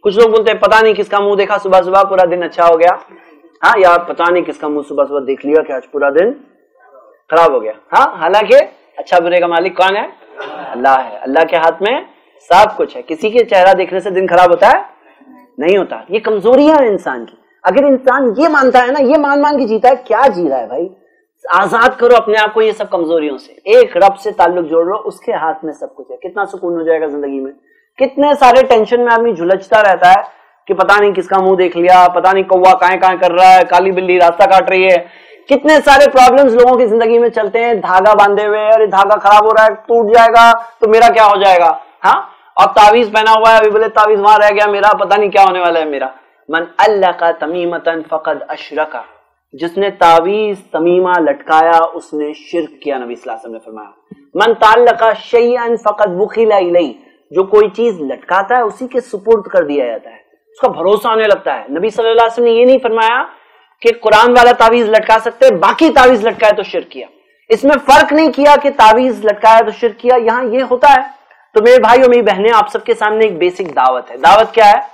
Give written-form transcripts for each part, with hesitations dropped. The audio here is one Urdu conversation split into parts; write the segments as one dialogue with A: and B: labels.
A: کچھ لوگ بولتے ہیں پتا نہیں کس کا منہ دیکھا صبح صبح پورا دن اچھا ہو گیا، ہاں، یا پتا نہیں کس کا منہ صبح صبح دیکھ لیا کہ آج پورا دن خراب ہو گیا. ہاں، حالانکہ اچھا برے کا مالک کون ہے؟ اللہ ہے. اللہ کے ہاتھ میں سب کچھ ہے. کسی کے چہرہ دیکھنے سے دن خراب ہوتا ہے؟ نہیں ہوتا. یہ کمزوریاں ہیں انسان کی. اگر انسان یہ مانتا ہے نا، یہ مان کے جیتا ہے، کیا جی رہا ہے بھائی؟ آزاد کرو اپنے آپ کو یہ سب کمزوریوں سے، ایک رب سے تعلق جوڑ لو، اس کے ہاتھ میں سب کچھ ہے. کتنا سکون ہو جائے گا زندگی میں. کتنے سارے ٹینشن میں آدمی جھلجتا رہتا ہے کہ پتا نہیں کس کا منہ دیکھ لیا، پتا نہیں کوا کائیں کر رہا ہے، کالی بلی راستہ کاٹ رہی ہے. کتنے سارے پرابلمز لوگوں کی زندگی میں چلتے ہیں، دھاگا باندھے ہوئے، ارے دھاگا خراب ہو رہا ہے، ٹوٹ جائے گا تو میرا کیا ہو جائے گا. ہاں، اور تعویذ پہنا ہوا ہے، ابھی بولے تعویذ وہاں رہ گیا میرا، پتہ نہیں کیا ہونے والا ہے میرا. من علق تمیمۃ فقد اشرک، جس نے تعویذ تمیمہ لٹکایا اس نے شرک کیا. نبی صلی اللہ علیہ وسلم نے فرمایا من تعلق شیئا فقد وکل الیہ، جو کوئی چیز لٹکاتا ہے اسی کے سپرد کر دیا جاتا ہے، اس کا بھروسہ آنے لگتا ہے. نبی صلی اللہ علیہ وسلم نے یہ نہیں فرمایا کہ قرآن والا تعویذ لٹکا سکتے باقی تعویذ لٹکائے تو شرک کیا. اس میں فرق نہیں کیا کہ تعویذ لٹکایا تو شرک کیا. یہاں یہ ہوتا ہے. تو میرے بھائی اور میری بہنیں، آپ سب کے سامنے ایک بیسک دعوت ہے. دعوت کیا ہے؟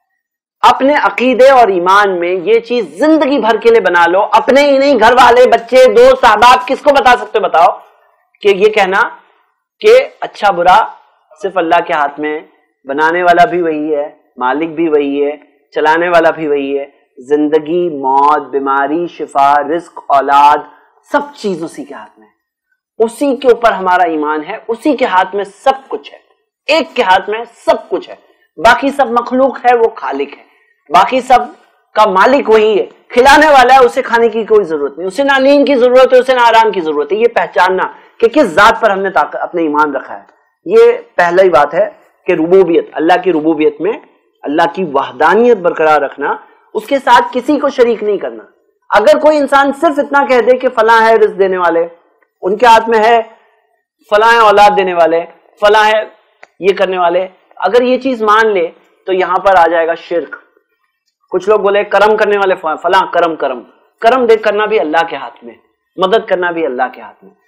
A: اپنے عقیدے اور ایمان میں یہ چیز زندگی بھر کے لیے بنا لو. اپنے ہی نہیں، گھر والے، بچے، دوست، احباب، کس کو بتا سکتے بتاؤ کہ یہ کہنا کہ اچھا برا صرف اللہ کے ہاتھ میں، بنانے والا بھی وہی ہے، مالک بھی وہی ہے، چلانے والا بھی وہی ہے. زندگی، موت، بیماری، شفا، رزق، اولاد، سب چیز اسی کے ہاتھ میں ہے. اسی کے اوپر ہمارا ایمان ہے. اسی کے ہاتھ میں سب کچھ ہے. ایک کے ہاتھ میں سب کچھ ہے. باقی سب مخلوق ہے، وہ خالق ہے. باقی سب کا مالک وہی ہے، کھلانے والا ہے، اسے کھانے کی کوئی ضرورت نہیں، اسے نہ نیند کی ضرورت ہے، اسے نہ آرام کی ضرورت ہے. یہ پہچاننا کہ کس ذات پر ہم نے اپنے ایمان رکھا ہے، یہ پہلی بات ہے. کہ ربوبیت، اللہ کی ربوبیت میں اللہ کی وحدانیت برقرار رکھنا، اس کے ساتھ کسی کو شریک نہیں کرنا. اگر کوئی انسان صرف اتنا کہہ دے کہ فلاں ہے رزق دینے والے، ان کے ہاتھ میں ہے، فلاں ہے اولاد دینے والے، فلاں ہے یہ کرنے والے، اگر یہ چیز مان لے تو یہاں پر آ جائے گا شرک. کچھ لوگ بولے کرم کرنے والے فلاں، کرم دیکھ کرنا بھی اللہ کے ہاتھ میں، مدد کرنا بھی اللہ کے ہاتھ میں.